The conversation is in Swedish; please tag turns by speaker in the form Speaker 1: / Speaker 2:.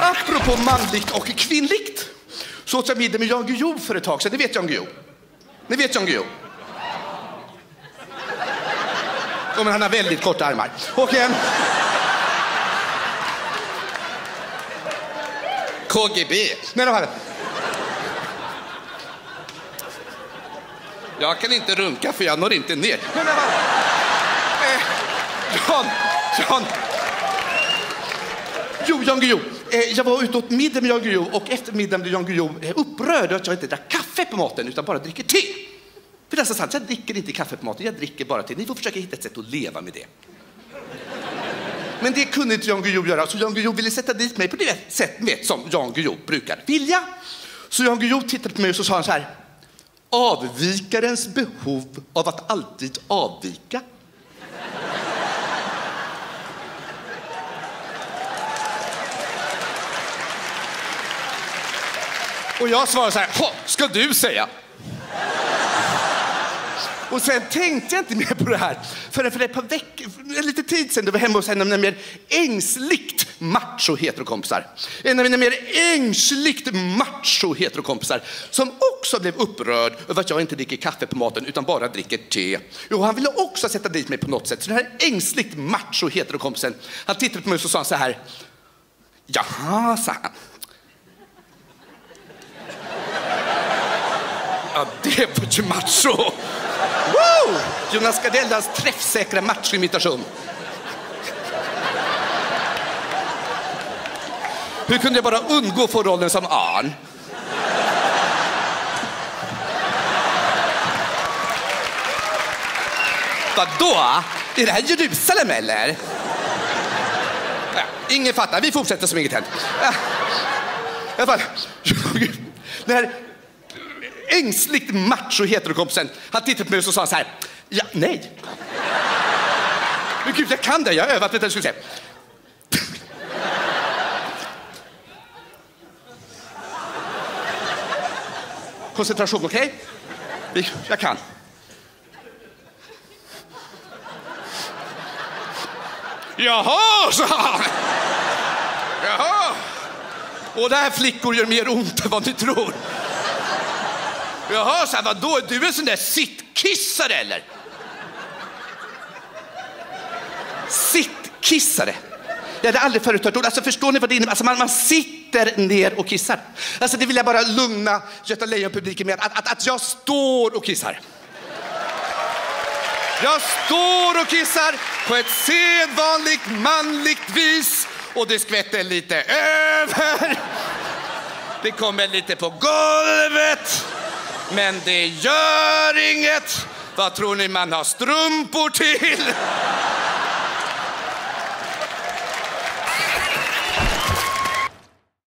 Speaker 1: Apropå manligt och kvinnligt. Så åt jag middag med Jan Guillou för ett tag sedan. Ni vet Jan Guillou? Ni vet Jan Guillou? Men han har väldigt korta armar. Och KGB. Nej, de jag kan inte runka för jag når inte ner. Men Jan Guillou. Jag var ute åt middag med Jan Guillou och efter middagen blev Jan Guillou upprörd att jag inte drack kaffe på maten utan bara dricker te. För det är så sant, jag dricker inte kaffe på maten, jag dricker bara te. Ni får försöka hitta ett sätt att leva med det. Men det kunde inte Jan Guillou göra, så Jan Guillou ville sätta dit mig på det sätt som Jan Guillou brukar vilja. Så Jan Guillou tittade på mig och så sa han så här: avvikarens behov av att alltid avvika. Och jag svarade så här: ska du säga? Och sen tänkte jag inte mer på det här förrän för ett par veckor, lite tid sedan, då var hemma hos en av mina mer ängsligt macho heterokompisar. En av mina mer ängsligt macho heterokompisar som också blev upprörd över att jag inte dricker kaffe på maten utan bara dricker te. Jo, han ville också sätta dit mig på något sätt. Så den här ängsligt macho heterokompisen, han tittade på mig och så sa han så här: jaha, sa han. Ja, det var ju macho. Woo! Jonas Gardellas träffsäkra macho-imitation. Hur kunde jag bara undgå få rollen som Arn? Vadå? Är det här Jerusalem eller? Ja, ingen fattar, vi fortsätter som inget hänt. I alla fall, den här ängsligt macho heterokompisen, han tittade på mig och så sa han så här: ja, nej. Men gud, jag kan det, jag har övat det, jag skulle säga. Koncentration, okej? Okay? Jag kan. Jaha, sa han. Jaha. Och där flickor gör mer ont än vad ni tror. Jaha, så här, vadå? Du är en sån där sittkissare, eller? Sittkissare? Jag hade aldrig förut hört. Alltså, förstår ni vad det innebär? Alltså, man sitter ner och kissar. Alltså, det vill jag bara lugna Göta Lejon-publiken med. Att jag står och kissar. Jag står och kissar på ett sedvanligt manligt vis. Och det skvätter lite över. Det kommer lite på golvet. Men det gör inget. Vad tror ni man har strumpor till?